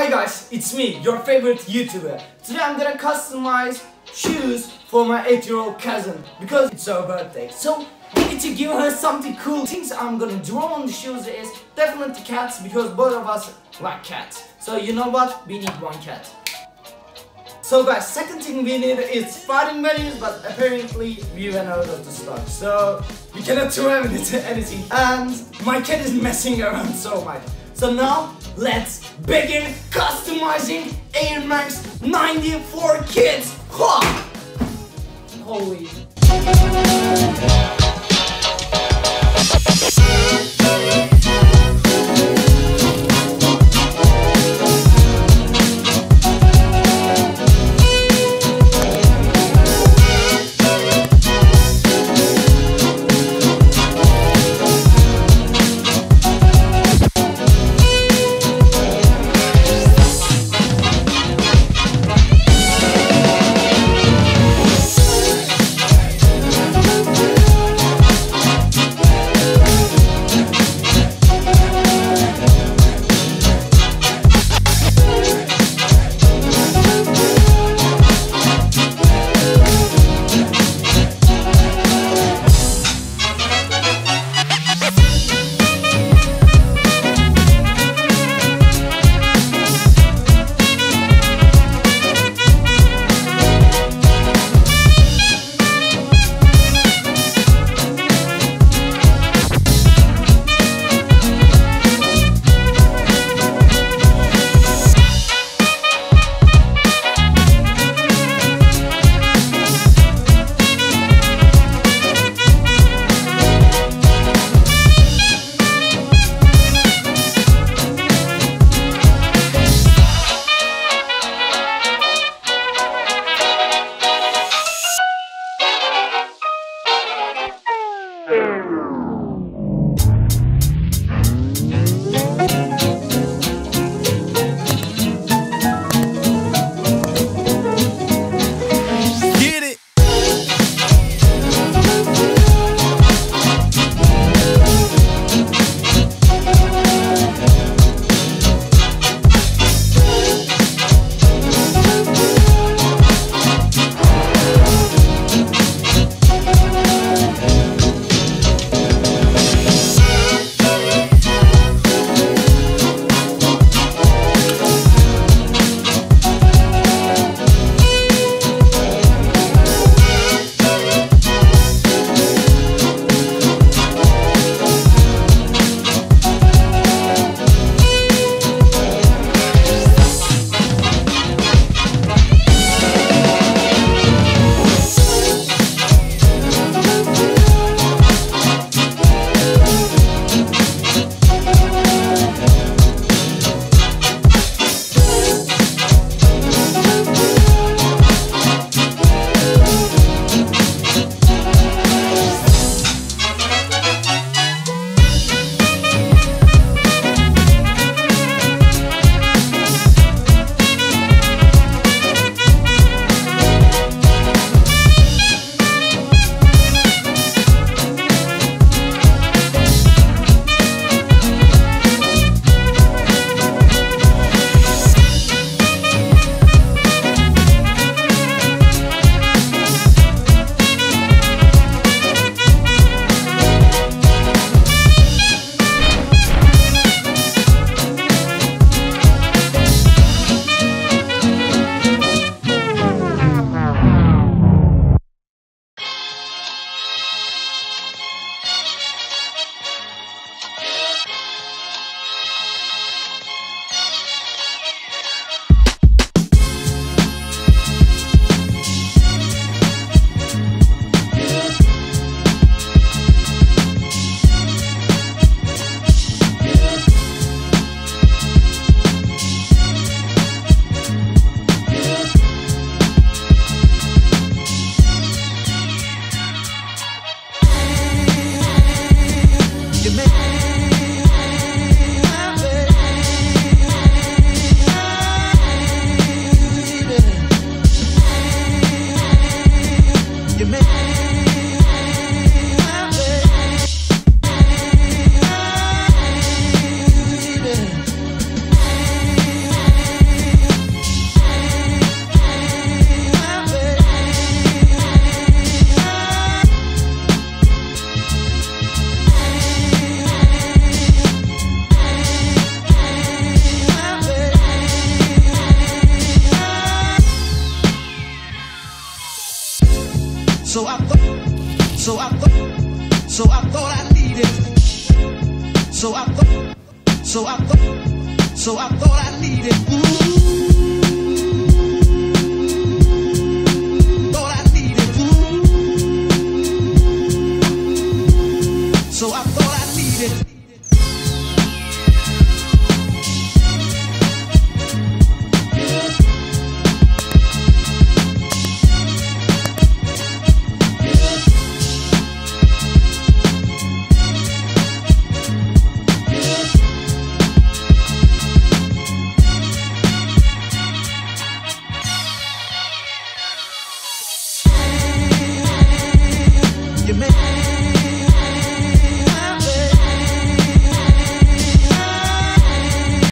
Hi guys, it's me, your favorite YouTuber. Today I'm gonna customize shoes for my 8-year-old cousin because it's her birthday. So we need to give her something cool. Things I'm gonna draw on the shoes is definitely cats because both of us like cats. So you know what? We need one cat. So guys, second thing we need is fighting menus, but apparently we ran out of the stock. So we cannot do anything. And my cat is messing around so much. So now let's begin customizing AirMax 90 for kids. Holy. So I thought I needed. Ooh.